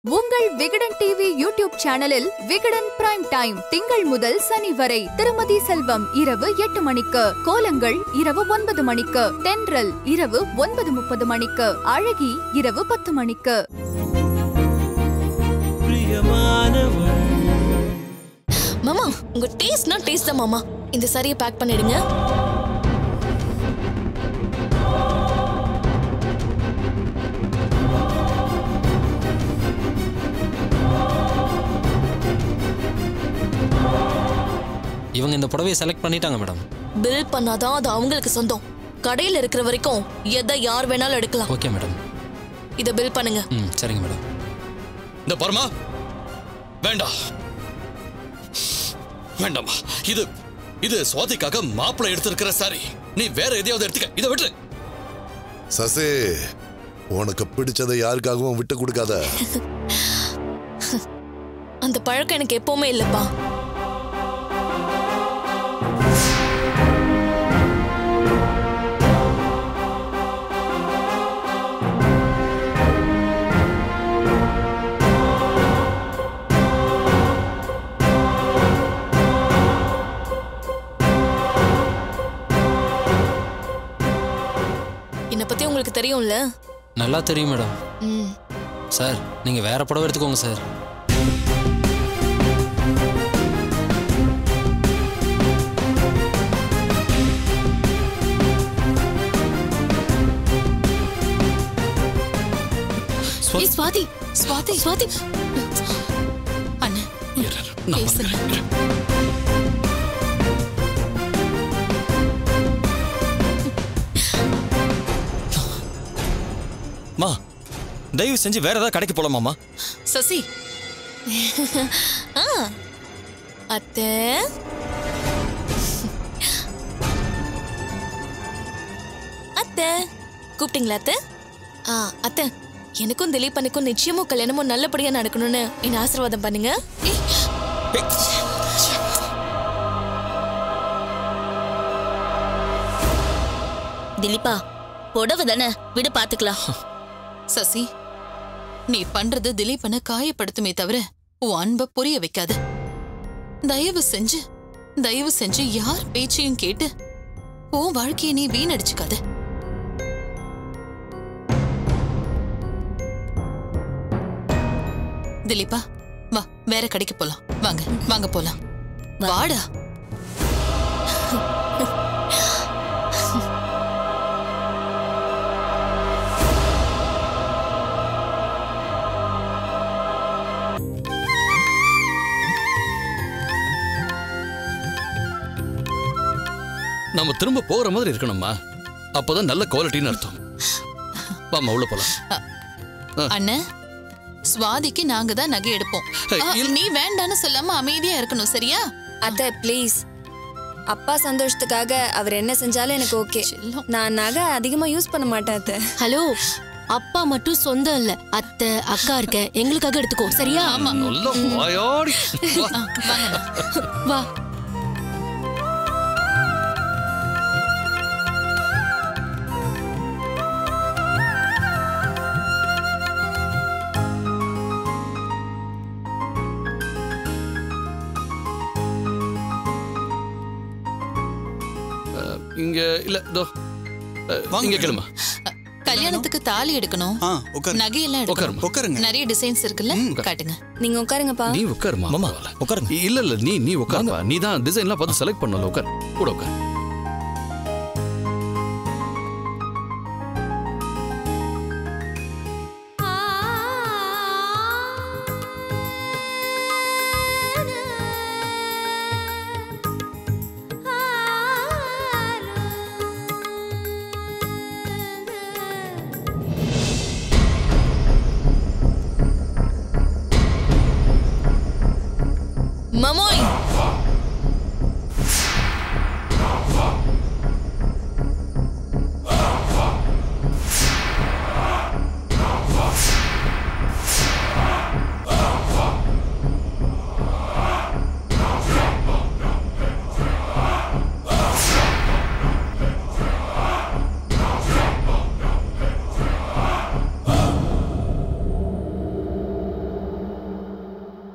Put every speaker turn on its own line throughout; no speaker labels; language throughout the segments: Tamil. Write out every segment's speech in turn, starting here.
உங்கள் விகடன் டிவி யூடியூப் சேனலில் விகடன் பிரைம் டைம் திங்கள் முதல் சனி வரை திருமதி செல்வம் இரவு 8 மணிக்கு, கோலங்கள் இரவு 9 மணிக்கு, தென்றல் இரவு 9:30 மணிக்கு, அழகி இரவு 10 மணிக்கு.
மாமா, உங்க டேஸ்ட்னா டேஸ்ட் தான் மாமா. இந்த சாரியை பேக் பண்ணிடுங்க.
இவங்க இந்த புடவையை செலக்ட் பண்ணிட்டாங்க மேடம்.
பில் பண்ணாதான் அது அவங்களுக்கு சொந்தம். கடையில் இருக்கிற வரைக்கும் எதை யார் வேணாலும் எடுக்கலாம்.
Okay madam.
இத பில் பண்ணுங்க.
சரிங்க மேடம்.
இந்த பர்மா வேண்டாம் வேண்டாமா. இது சுவாதிக்காக மாப்பிள்ளை எடுத்திருக்கிற சாரி. நீ வேற எதையாவது எடுத்துக்க. இதை விட்டு.
சசி, உனக்கு பிடிச்சதை யாருக்காகவும் விட்டு கொடுக்காத.
அந்த பழக்கம் எனக்கு எப்பவுமே இல்லப்பா. உங்களுக்கு தெரியும்ல?
நல்லா தெரியும் மேடம். சார், நீங்க வேற புடவை எடுத்துக்கோங்க சார்.
ஸ்வாதி, ஸ்வாதி, ஸ்வாதி. அண்ணா, பேசுங்க.
மா, தயவு செஞ்சு வேற ஏதாவது கடைக்கு போலாமாமா?
சசி. அத்தை, அத்தை கூப்பிட்டீங்களா? அத்தை, அத்தை, எனக்கும் திலீபனுக்கும் நிச்சயமும் கல்யாணமும் நல்லபடியா நடக்கணும்னு என்ன ஆசீர்வாதம் பண்ணுங்க.
திலீபா, புடவை தானே, விடு பாத்துக்கலாம்.
சசி, நீ பண்றது திலீபனை காயப்படுத்துமே தவிர உன் அன்பை புரிய வைக்காது. தயவு செஞ்சு யார் பேச்சையும் கேட்டு உன் வாழ்க்கையை நீ வீணடிச்சுக்காத. திலீபா, வா, வேற கடைக்கு போலாம். வாங்க வாங்க போலாம். வாடா.
நம்ம திரும்ப போற மாதிரி இருக்கணும்மா. அப்பதான் நல்ல குவாலிட்டின்னு அர்த்தம். வாமா, உள்ள போலாம்.
அண்ணே, ஸ்வாதிக்கு நாங்க தான் நகை எடுப்போம். நீ வேண்டான்னு சொல்லாம அமைதியா இருக்கணும், சரியா?
அத்தை ப்ளீஸ், அப்பா சந்தோஷத்துக்காக அவர் என்ன செஞ்சாலும் எனக்கு ஓகே. நான் நகை அதிகமா யூஸ் பண்ண மாட்டேன் அத்தை.
ஹலோ, அப்பா மட்டும் சொந்தம் இல்ல, அத்தை அக்கா இருக்க, எங்களுக்காக எடுத்துக்கோ, சரியா?
ஆமா.
வா.
இங்க இல்ல, இதோ இங்க கேளுமா.
கல்யாணத்துக்கு தாலி எடுக்கணும், நகையெல்லாம் எடுக்கணும். நிறைய டிசைன்ஸ் இருக்குல்ல, காட்டுங்க.
நீங்க உட்காருங்கப்பா.
நீ உட்காருமா. மாமா உட்காருங்க. இல்ல நீ உட்காருப்பா. நீ தான் டிசைன்லாம் பார்த்து செலக்ட் பண்ணல. உட்கார், கூட உட்கார்.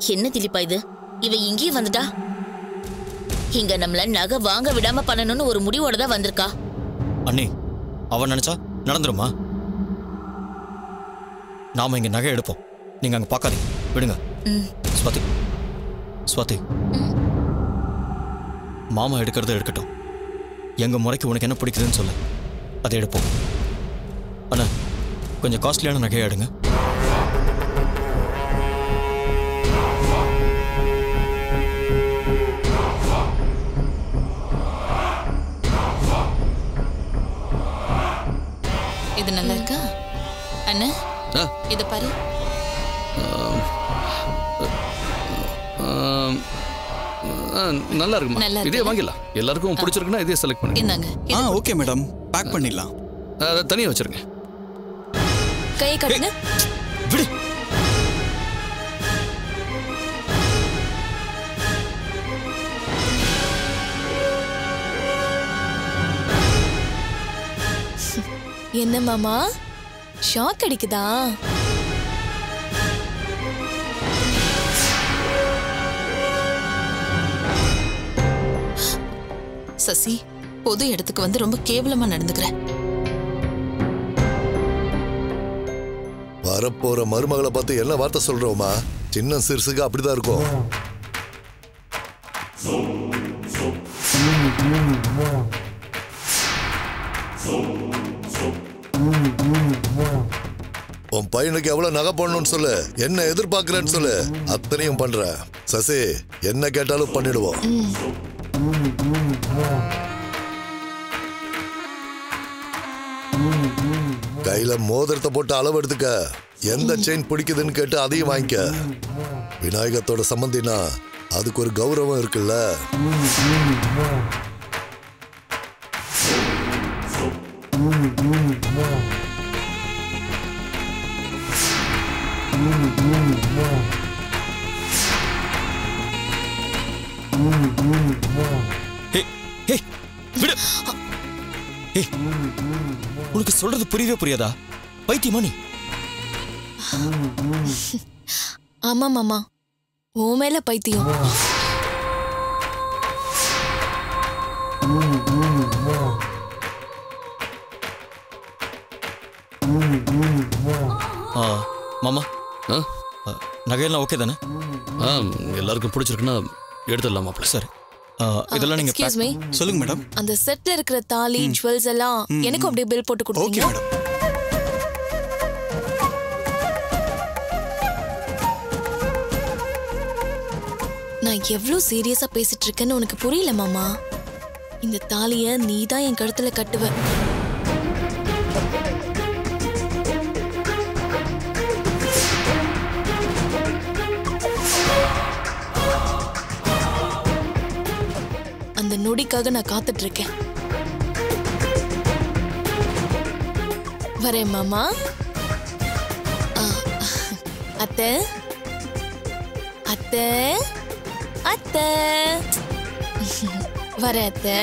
என்ன திலீப்பா இது? இவ இங்கேயே வந்துட்டா. இங்க நம்மள நகை வாங்க விடாம பண்ணணும்னு ஒரு முடிவோட தான் வந்திருக்கா.
அண்ணி, அவன் நினைச்சா நடந்துருமா? நாம இங்க நகை எடுப்போம், நீங்க அங்க பார்க்காதீங்க, விடுங்க. ஸ்வாதி, ஸ்வாதி, மாமா எடுக்கிறத எடுக்கட்டும். எங்க முறைக்கு உனக்கு என்ன பிடிக்குதுன்னு சொல்லு, அதை எடுப்போம். அண்ணா, கொஞ்சம் காஸ்ட்லியான நகையை எடுங்க.
இது நல்லா இருக்கா அண்ணா? இத பாரு.
நல்லா இருக்குமா? இதே வாங்கிடலாம். எல்லாருக்கும் பிடிச்சிருக்குன்னா இதே செலக்ட் பண்ணுங்க.
இந்தாங்க.
ஓகே மேடம், பேக் பண்ணிடலாம்.
அதை தனியா வச்சிருங்க.
கை கட்டுங்க.
விடு.
என்ன மாமா, ஷாக் அடிக்குதா?
சசி, பொது இடத்துக்கு வந்து ரொம்ப கேவலமா நடந்துக்கிற.
வரப்போற மருமகளை பார்த்து என்ன வார்த்தை சொல்றோமா? சின்ன சிறுசுக்கு அப்படிதான் இருக்கும். உன் பையனுக்கு எவ்வளவு நகை போடணும்னு சொல்லு, என்ன எதிர்பார்க்கிறேன்னு சொல்லு, அத்தனையும் பண்ற. சசி, என்ன கேட்டாலும் பண்ணிடுவோம். கையில மோதிரத்தை போட்டு அளவு எடுத்துக்க. எந்த செயின் பிடிக்குதுன்னு கேட்டு அதையும் வாங்கிக்க. விநாயகத்தோட சம்பந்தினா அதுக்கு ஒரு கௌரவம் இருக்குல்ல.
உனக்கு சொல்றது புரியவே புரியாதா? பைத்தியமா நீ?
ஆமா மாமா, ஓ மேல பைத்தியம்.
மாமா, நகையெல்லாம் ஓகே தானே?
எல்லாருக்கும் பிடிச்சிருக்குன்னா எடுத்துடலாமா?
சரி, இதெல்லாம் நீங்க
எக்ஸ்கியூஸ் மீ.
சொல்லுங்க மேடம்.
அந்த செட்ல இருக்கிற தாலி, ஜுவல்ஸ் எல்லாம் எனக்கு அப்படியே பில் போட்டு கொடுங்க.
Okay madam.
நான் எவ்வளவு சீரியஸா பேசிட்டு இருக்கேன்னு உனக்கு புரியல மாமா. இந்த தாலிய நீ தான் என் கழுத்துல கட்டுவ. அந்த நொடிக்காக நான் காத்துட்டு இருக்கேன். வரேன் மாமா. அத்தை, அத்தை, அத்தை, வரேன் அத்தை.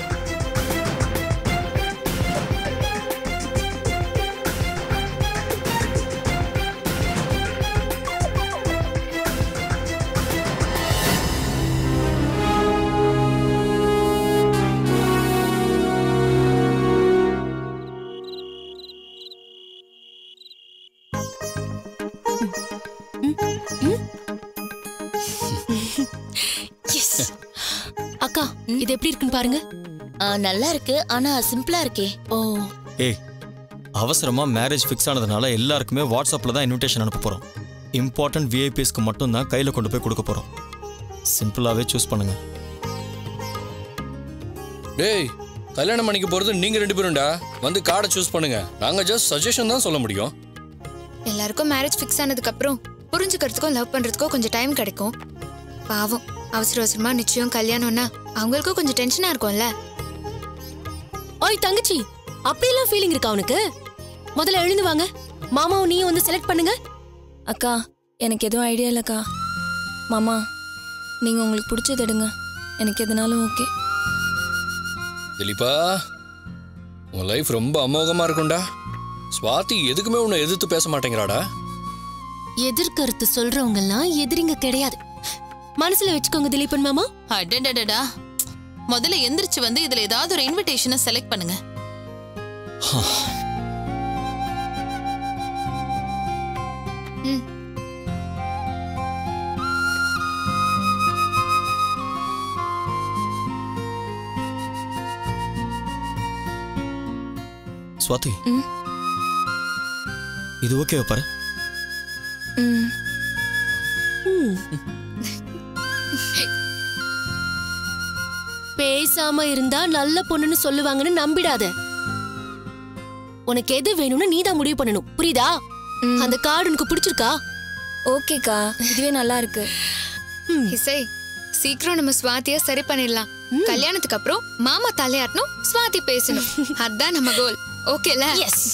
அக்கா, இது எப்படி இருக்குன்னு பாருங்க.
நல்லா இருக்கு, ஆனா சிம்பிளா இருக்கே.
ஓ,
ஏய், அவசரமா மேரேஜ் ஃபிக்ஸ் ஆனதுனால எல்லாருக்குமே வாட்ஸ்அப்ல தான் இன்விடேஷன் அனுப்ப போறோம். இம்பார்ட்டன்ட் விஐபிஸ்க்கு மட்டும் தான் கையில கொண்டு போய் கொடுக்க போறோம். சிம்பிளாவே சூஸ் பண்ணுங்க.
டேய், கல்யாணம் பண்ணிக்க போறது நீங்க 2 பேரும்டா. வந்து கார்டை சூஸ் பண்ணுங்க. நாங்க ஜஸ்ட் சஜஷன் தான் சொல்ல முடியும்.
எல்லாருக்கும் மேரேஜ் ஃபிக்ஸ் ஆனதுக்கு அப்புறம் புரிஞ்சுக்கிறதுக்கும் லவ் பண்றதுக்கும் கொஞ்சம் டைம் கிடைக்கும். பாவம், அவசர அவசரமா நிச்சயம் கல்யாணம்னா அவங்களுக்கும் கொஞ்சம் டென்ஷனா இருக்கும்ல.
ஓய் தங்கச்சி, அப்படியெல்லாம் ஃபீலிங் இருக்கா உனக்கு? முதல்ல எழுந்து வாங்க, மாமாவும் நீயும் வந்து செலக்ட் பண்ணுங்க.
அக்கா, எனக்கு எதுவும் ஐடியா இல்லக்கா. மாமா, நீங்க உங்களுக்கு பிடிச்சது எடுங்க, எனக்கு எதுனாலும் ஓகே.
திலீப்பா, உன் லைஃப் ரொம்ப அமோகமா இருக்கும்டா. ஸ்வாதி எதுக்குமே உன்னை எதிர்த்து பேச மாட்டேங்கிறாடா.
எதிர்கருத்து சொல்றவங்க எல்லாம் எதிரிங்க கிடையாது. மனசுல வச்சுக்கோங்க திலீபன் மாமா.
அடடடடா, முதல்ல எந்திரிச்சு வந்து இதுல ஏதாவது ஒரு இன்விடேஷனை செலக்ட் பண்ணுங்க.
ஸ்வாதி, இது ஓகேவா பாரு.
பேசாம இருந்தா நல்ல பொண்ணுன்னு சொல்லுவாங்கன்னு நம்பிடாத. உனக்கு எது வேணும்னு நீதான் முடிவு பண்ணணும், புரியுதா? அந்த கார்டு உனக்கு பிடிச்சிருக்கா?
ஓகேக்கா, இதுவே நல்லா இருக்கு. இசை, சீக்கிரம் நம்ம ஸ்வாதிய சரி பண்ணிடலாம். கல்யாணத்துக்கு அப்புறம் மாமா தலையாட்டணும், ஸ்வாதி பேசணும். அதான் நம்ம கோல். ஓகேல?
எஸ்.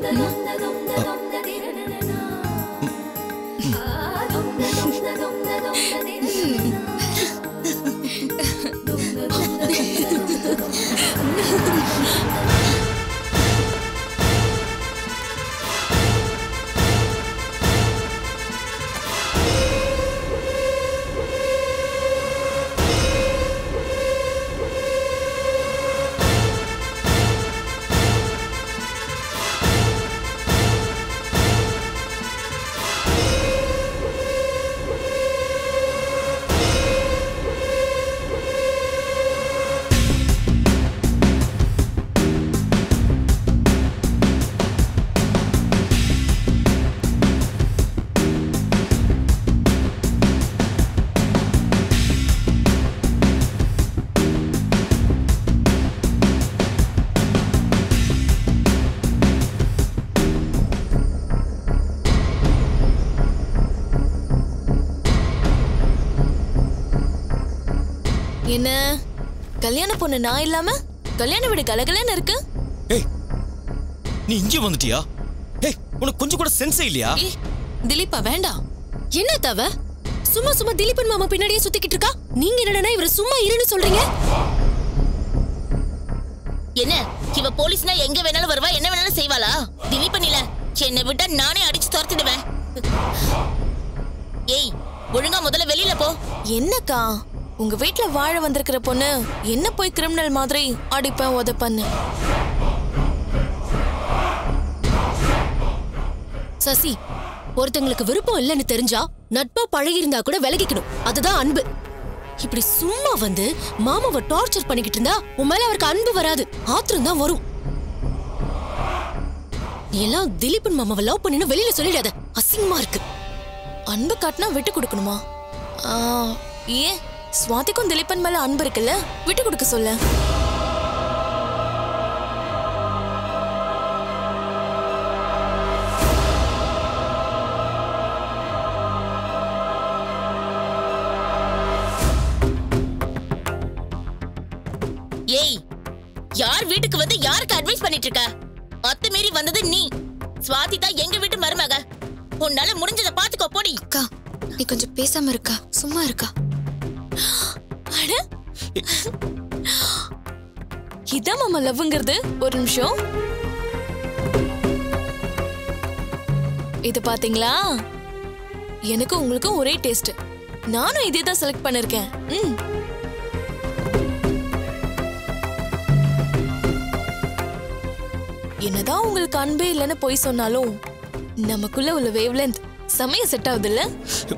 என்ன கல்யாண பொண்ணு நான் இல்லாம கல்யாண வீடு கலகலன்னு இருக்கு.
ஏய், நீ இங்க வந்துட்டியா? ஏய், உனக்கு கொஞ்சம் கூட சென்ஸே இல்லையா?
திலீபா வேண்டாம்.
என்ன தவ? சும்மா சும்மா திலீபன் மாமா பின்னாடியே சுத்திக்கிட்டு இருக்கா. நீங்க என்னடா இவரை சும்மா இருன்னு சொல்றீங்க?
என்ன இவ போலீஸ்னா எங்க வேணாலும் வருவா, என்ன வேணாலும் செய்வாளா? திலீபன் இல்ல, என்னை விட்டா நானே அடிச்சு துரத்திடுவேன். ஏய், ஒழுங்கா முதல்ல வெளியில போ.
என்னக்கா, உங்க வீட்ல வாழ வந்திருக்கிற பொண்ணு என்ன போய் கிரிமினல் மாதிரி அடிப்பேன் உதப்பன்னு?
சசி, ஒருத்தங்களுக்கு விருப்பம் இல்லைன்னு தெரிஞ்சா நட்பா பழகி இருந்தா கூட விலகிக்கணும். அதுதான் அன்பு. இப்படி சும்மா வந்து மாமாவை டார்ச்சர் பண்ணிக்கிட்டு இருந்தா உன் மேல அவருக்கு அன்பு வராது, ஆத்திரம் தான் வரும். நீ எல்லாம் திலீபன் மாமாவை லவ் பண்ணின்னு வெளியில சொல்லிடாத, அசிங்கமா இருக்கு.
அன்பு காட்டினா விட்டு கொடுக்கணுமா? ஏன் ஸ்வாதிக்கும் திலீபன் மேல அன்பு இருக்குல்ல, விட்டு கொடுக்க சொல்ல.
ஏய், யார் வீட்டுக்கு வந்து யாருக்கு அட்வைஸ் பண்ணிட்டு இருக்க? அத்து மீறி வந்தது நீ. ஸ்வாதி தான் எங்க வீட்டு மருமக. உன்னால முடிஞ்சதை பாத்துக்கோ போடி.
அக்கா, நீ கொஞ்சம் பேசாம இருக்கா, சும்மா இருக்கா.
இதான் மாமா லவ்ங்கிறது. ஒரு நிமிஷம், இது பாத்தீங்களா? எனக்கு உங்களுக்கும் ஒரே டேஸ்ட். நானும் இதே தான் செலக்ட் பண்ணிருக்கேன். என்னதான் உங்களுக்கு அன்பே இல்லைன்னு போய் சொன்னாலும் நமக்குள்ள உள்ள வேவ்லென்த் செமைய செட் ஆகுது இல்ல?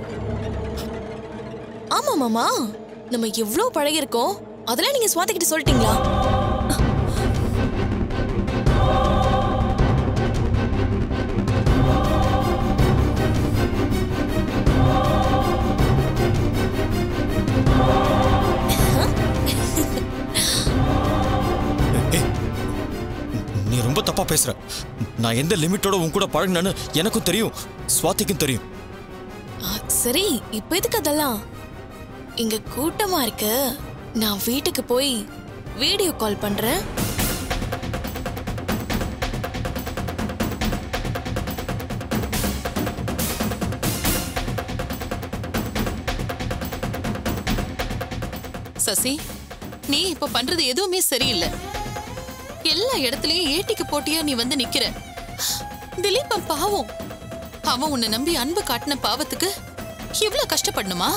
ஆமா மாமா, நம்ம எவ்வளவு பழகி இருக்கோம், அதெல்லாம் நீங்க ஸ்வாதி கிட்ட சொல்லிட்டீங்களா?
நீ ரொம்ப தப்பா பேசுற. நான் எந்த லிமிட்டோட உன் கூட பழகினேன்னு எனக்கும் தெரியும், ஸ்வாதிக்கும் தெரியும்.
சரி, இப்ப எதுக்கு அதெல்லாம்? இங்க கூட்டமா இருக்கு, நான் வீட்டுக்கு போய் வீடியோ கால் பண்றேன்.
சசி, நீ இப்ப பண்றது எதுவுமே சரியில்லை. எல்லா இடத்துலயும் ஏட்டிக்கு போட்டியா நீ வந்து நிக்கிற. திலீபன் பாவம், அவன் உன்னை நம்பி அன்பு காட்டின பாவத்துக்கு இவ்ளோ கஷ்டப்படணுமா?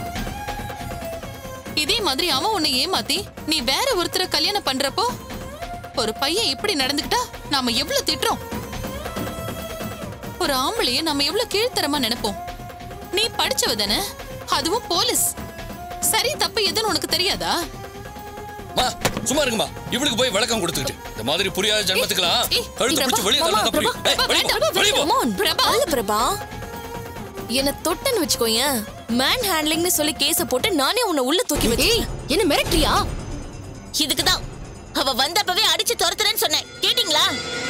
இதே மாதிரி அவன் உன்னை ஏமாத்தி நீ வேற ஒருத்தரை கல்யாணம் பண்றப்போ ஒரு பையன் இப்படி நடந்துக்கிட்டா நாம எவ்வளவு திட்டுறோம். ஒரு ஆம்பளைய நம்ம எவ்வளவு கீழ்த்தரமா நினைப்போம். நீ படிச்சவ தானே, அதுவும் போலீஸ். சரி தப்பு எதுன்னு உனக்கு தெரியாதா?
சும்மா இருங்கம்மா. இவளுக்கு போய் விளக்கம் கொடுத்துக்கிட்டு இந்த மாதிரி புரியாத ஜன்மத்துக்குலாம் கழுத்து பிடிச்சு வெளியே
தள்ளலாம். பிரபா என்ன தொட்டன்னு வச்சுக்கோயேன், மேன் ஹேண்ட்லிங்னு சொல்லி கேஸ போட்டு நானே உன்னை உள்ள தூக்கி வச்சேன்.
என்ன மிரட்டியா?
இதுக்குதான் அவ வந்தப்பவே அடிச்சு துரத்துறேன்னு சொன்னேன், கேட்டீங்களா?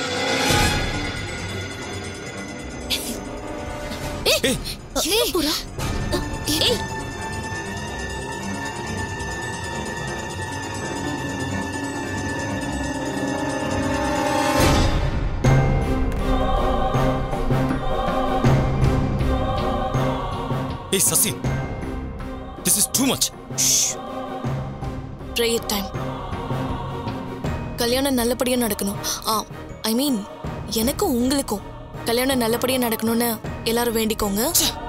Hey Sasi, this is too much.
Prayer time. கல்யாணம் நல்லபடியா நடக்கணும். ஐ மீன் எனக்கும் உங்களுக்கும் கல்யாணம் நல்லபடியா நடக்கணும்னு எல்லாரும் வேண்டிக்கோங்க.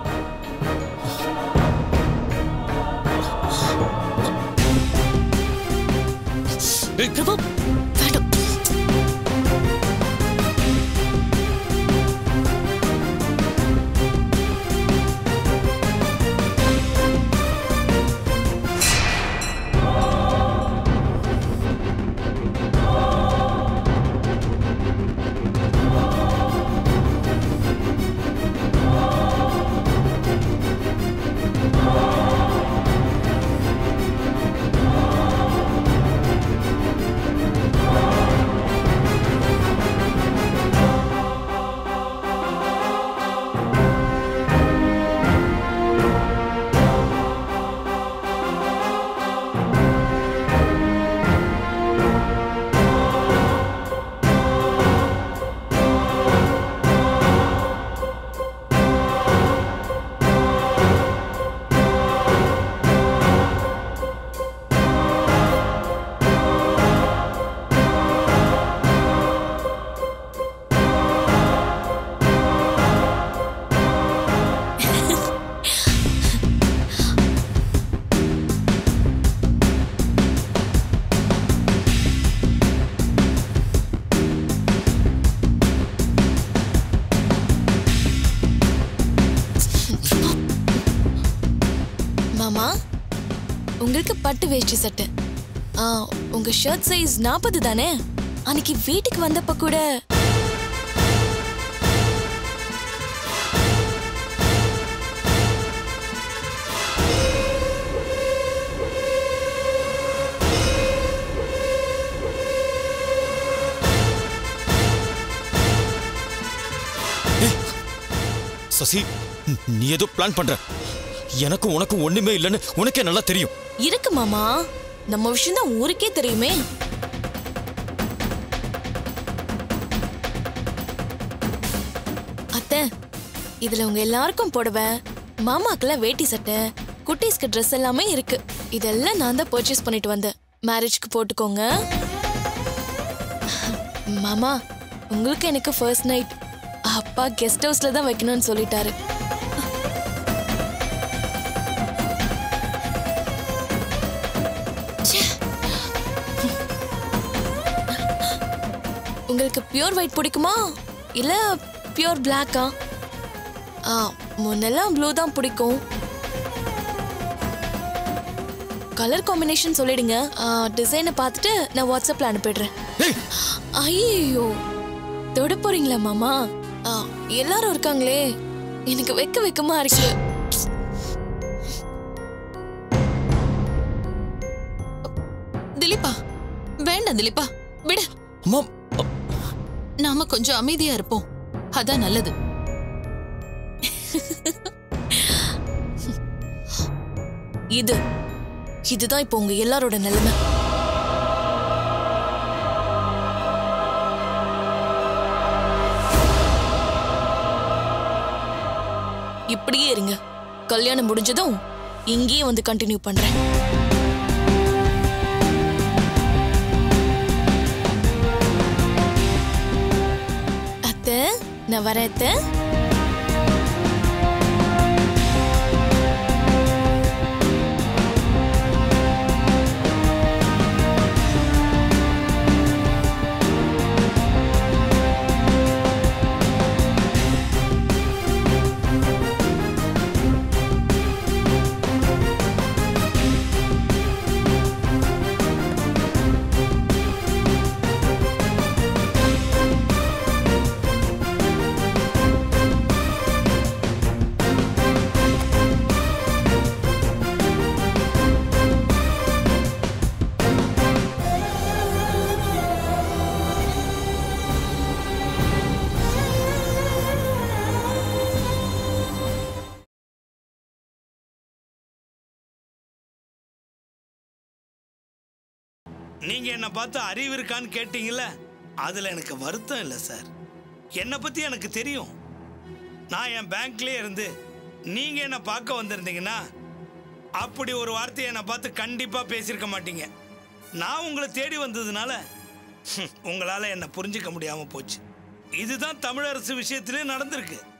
பிரபு வேண்டாம். உங்களுக்கு பட்டு வேஷ்டி சட்டை. உங்க ஷர்ட் சைஸ் 40 தானே? அன்னைக்கு வீட்டுக்கு வந்தப்ப கூட
சசி, நீ ஏதோ பிளான் பண்ற. எனக்கும் உனக்கும் ஒண்ணுமே இல்லைன்னு உனக்கே நல்லா தெரியும்.
இருக்கு மாமா, நம்ம விஷயம் தான் ஊருக்கே தெரியுமே. அத்தை, இதுல உங்க எல்லாருக்கும் புடவை, மாமாக்கெல்லாம் வேட்டி சட்டை, குட்டீஸ்க்கு ட்ரெஸ் எல்லாமே இருக்கு. இதெல்லாம் நான் தான் பர்ச்சேஸ் பண்ணிட்டு வந்தேன். மேரேஜ்க்கு போட்டுக்கோங்க. மாமா, உங்களுக்கு எனக்கு ஃபர்ஸ்ட் நைட் அப்பா கெஸ்ட் ஹவுஸ்ல தான் வைக்கணும்னு சொல்லிட்டாரு. உங்களுக்கு பியூர் ஒயிட் பிடிக்குமா இல்ல பியூர் பிளாக்கா? முன்னெல்லாம் ப்ளூ தான் பிடிக்கும். கலர் காம்பினேஷன் சொல்லிடுங்க. டிசைனை பார்த்துட்டு நான் வாட்ஸ்அப்ல அனுப்பிடுறேன். ஐயோ, தொட போறீங்களா மாமா? எல்லாரும் இருக்காங்களே, எனக்கு வெக்கமா இருக்கு.
திலீபா, வேண்டாம் திலீபா, விடு. நாம கொஞ்சம் அமைதியா இருப்போம், அதான் நல்லது.
இதுதான் இப்போ உங்க எல்லாரோட நிலைமை. இப்படியே இருங்க. கல்யாணம் முடிஞ்சதும் இங்கேயே வந்து கண்டினியூ பண்றேன். அத்தை, நான் வரேன் அத்தை.
நீங்க என்ன பார்த்து அறிவு இருக்கான்னு கேட்டீங்கல்ல, அதுல எனக்கு வருத்தம் இல்லை சார். என்னை பத்தி எனக்கு தெரியும். நான் என் பேங்க்லயே இருந்து நீங்க என்ன பார்க்க வந்திருந்தீங்கன்னா அப்படி ஒரு வார்த்தையை என்னை பார்த்து கண்டிப்பா பேசியிருக்க மாட்டீங்க. நான் உங்களை தேடி வந்ததுனால உங்களால என்ன புரிஞ்சுக்க முடியாம போச்சு. இதுதான் தமிழரசு விஷயத்திலே நடந்திருக்கு.